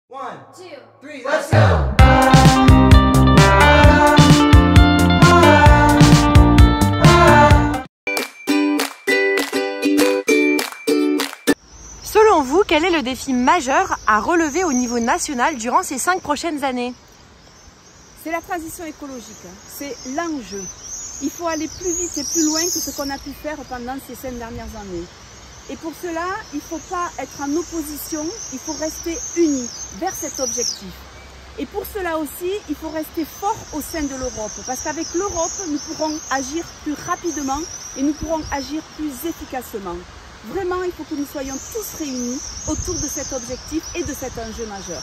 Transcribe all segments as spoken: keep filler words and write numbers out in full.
One, two, three, let's go! Selon vous, quel est le défi majeur à relever au niveau national durant ces cinq prochaines années? C'est la transition écologique, c'est l'enjeu. Il faut aller plus vite et plus loin que ce qu'on a pu faire pendant ces cinq dernières années. Et pour cela, il ne faut pas être en opposition, il faut rester unis vers cet objectif. Et pour cela aussi, il faut rester fort au sein de l'Europe, parce qu'avec l'Europe, nous pourrons agir plus rapidement et nous pourrons agir plus efficacement. Vraiment, il faut que nous soyons tous réunis autour de cet objectif et de cet enjeu majeur.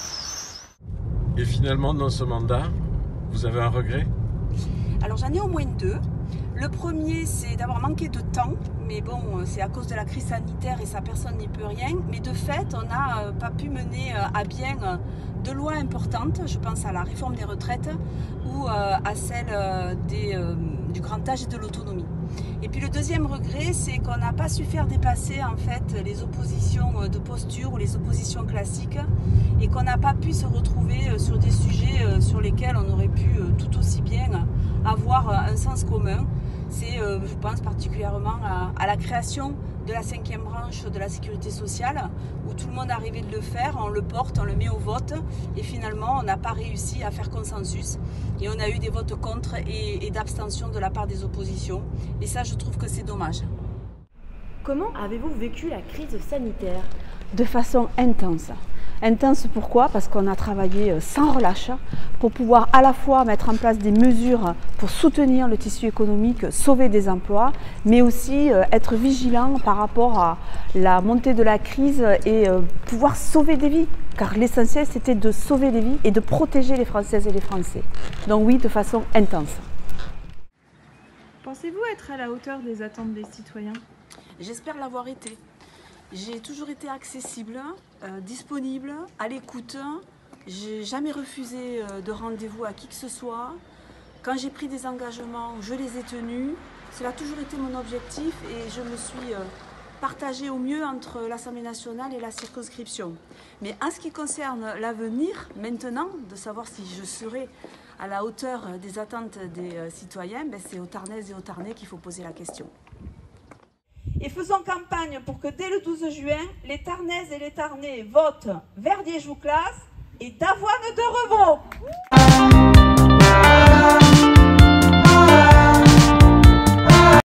Et finalement, dans ce mandat, vous avez un regret? Alors j'en ai au moins deux. Le premier, c'est d'avoir manqué de temps, mais bon, c'est à cause de la crise sanitaire et ça, personne n'y peut rien. Mais de fait, on n'a pas pu mener à bien de lois importantes, je pense à la réforme des retraites ou à celle des, du grand âge et de l'autonomie. Et puis le deuxième regret, c'est qu'on n'a pas su faire dépasser en fait les oppositions de posture ou les oppositions classiques et qu'on n'a pas pu se retrouver sur des sujets sur lesquels on aurait pu tout aussi bien avoir un sens commun. C'est, euh, je pense particulièrement à, à la création de la cinquième branche de la sécurité sociale, où tout le monde a rêvé de le faire, on le porte, on le met au vote, et finalement on n'a pas réussi à faire consensus, et on a eu des votes contre et, et d'abstention de la part des oppositions, et ça je trouve que c'est dommage. Comment avez-vous vécu la crise sanitaire? De façon intense. Intense pourquoi? Parce qu'on a travaillé sans relâche pour pouvoir à la fois mettre en place des mesures pour soutenir le tissu économique, sauver des emplois, mais aussi être vigilant par rapport à la montée de la crise et pouvoir sauver des vies. Car l'essentiel c'était de sauver des vies et de protéger les Françaises et les Français. Donc oui, de façon intense. Pensez-vous être à la hauteur des attentes des citoyens? J'espère l'avoir été. J'ai toujours été accessible, euh, disponible, à l'écoute. J'ai jamais refusé euh, de rendez-vous à qui que ce soit. Quand j'ai pris des engagements, je les ai tenus. Cela a toujours été mon objectif et je me suis euh, partagée au mieux entre l'Assemblée nationale et la circonscription. Mais en ce qui concerne l'avenir, maintenant, de savoir si je serai à la hauteur des attentes des euh, citoyens, ben c'est aux Tarnaises et aux Tarnais qu'il faut poser la question. Et faisons campagne pour que dès le douze juin, les Tarnaises et les Tarnais votent Verdier-Jouclas et Davoine de Revaux.